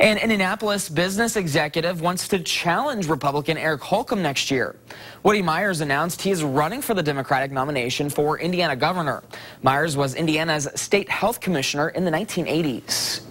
An Indianapolis business executive wants to challenge Republican Eric Holcomb next year. Woody Myers announced he is running for the Democratic nomination for Indiana governor. Myers was Indiana's state health commissioner in the 1980s.